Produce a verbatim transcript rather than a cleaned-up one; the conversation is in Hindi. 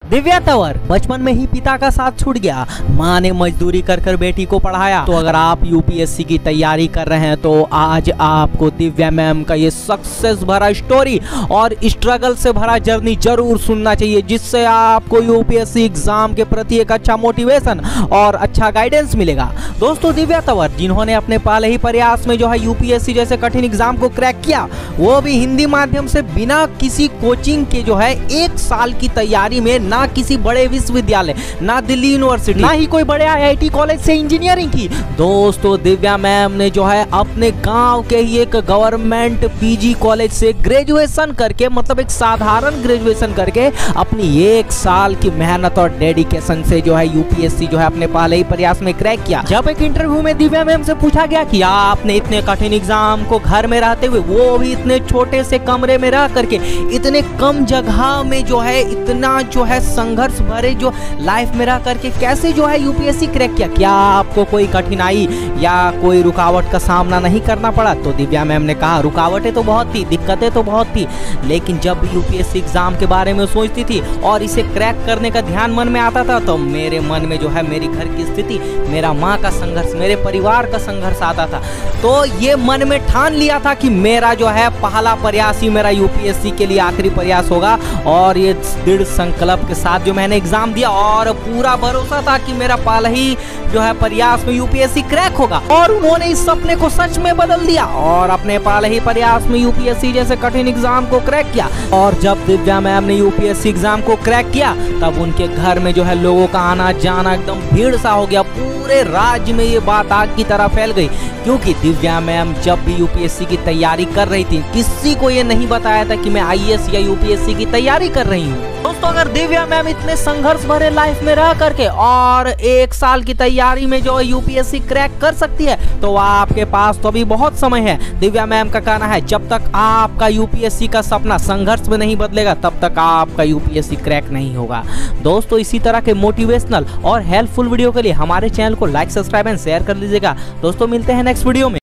दिव्या तंवर बचपन में ही पिता का साथ छूट गया, माँ ने मजदूरी कर कर बेटी को पढ़ाया। तो अगर आप यूपीएससी की तैयारी कर रहे हैं तो आज आपको दिव्या मैम का ये सक्सेस भरा स्टोरी और स्ट्रगल से भरा जर्नी जरूर सुनना चाहिए, जिससे आपको यूपीएससी एग्जाम के प्रति एक अच्छा मोटिवेशन और अच्छा गाइडेंस मिलेगा। दोस्तों, दिव्या तंवर जिन्होंने अपने पहले ही प्रयास में जो है यूपीएससी जैसे कठिन एग्जाम को क्रैक किया, वो भी हिंदी माध्यम से बिना किसी कोचिंग के जो है एक साल की तैयारी में, ना किसी बड़े विश्वविद्यालय, ना दिल्ली यूनिवर्सिटी, ना ही कोई बड़े आईआईटी कॉलेज से इंजीनियरिंग की। दोस्तों, दिव्या मैम ने जो है अपने गांव के ही एक गवर्नमेंट पीजी कॉलेज से ग्रेजुएशन करके, मतलब एक साधारण ग्रेजुएशन करके अपनी एक साल की मेहनत और डेडिकेशन से जो है यूपीएससी जो है अपने पहले ही प्रयास में क्रैक किया। जब एक इंटरव्यू में दिव्या मैम से पूछा गया कि आपने इतने कठिन एग्जाम को घर में रहते हुए, वो भी इतने छोटे से कमरे में रह करके, इतने कम जगह में जो है इतना जो है संघर्ष भरे जो लाइफ में रह करके कैसे जो है यूपीएससी क्रैक किया, क्या आपको कोई कठिनाई या कोई रुकावट का सामना नहीं करना पड़ा? तो दिव्या मैम ने कहा, रुकावटें तो बहुत थी, दिक्कतें तो बहुत थी, लेकिन जब भी यूपीएससी एग्जाम के बारे में सोचती थी और इसे क्रैक करने का ध्यान मन में आता था, तो मेरे मन में जो है मेरी घर की स्थिति, मेरा माँ का संघर्ष, मेरे परिवार का संघर्ष आता था। तो ये मन में ठान लिया था कि मेरा जो है पहला प्रयास ही मेरा यूपीएससी के लिए आखिरी प्रयास होगा, और ये दृढ़ संकल्प के साथ जो मैंने एग्जाम दिया और पूरा भरोसा था कि मेरा पहला ही जो है प्रयास में यूपीएससी क्रैक होगा। और उन्होंने इस सपने को सच में बदल दिया और अपने पहले ही प्रयास में यूपीएससी जैसे कठिन एग्जाम को क्रैक किया। और जब दिव्या मैम ने यूपीएससी एग्जाम को क्रैक किया, तब उनके घर में जो है लोगों का आना जाना एकदम भीड़ सा हो गया। पूरे राज्य में ये बात आग की तरह फैल गई, क्योंकि दिव्या मैम जब भी यूपीएससी की तैयारी कर रही थी, किसी को ये नहीं बताया था कि मैं आईएएस या यूपीएससी की तैयारी कर रही हूँ। दोस्तों, अगर दिव्या मैम इतने संघर्ष भरे लाइफ में रह करके और एक साल की तैयारी में जो यूपीएससी क्रैक कर सकती है, तो आपके पास तो अभी बहुत समय है। दिव्या मैम का कहना है, जब तक आपका यूपीएससी का सपना संघर्ष में नहीं बदलेगा, तब तक आपका यूपीएससी क्रैक नहीं होगा। दोस्तों, इसी तरह के मोटिवेशनल और हेल्पफुल वीडियो के लिए हमारे चैनल को लाइक, सब्सक्राइब एंड शेयर कर लीजिएगा। दोस्तों, मिलते हैं नेक्स्ट वीडियो में।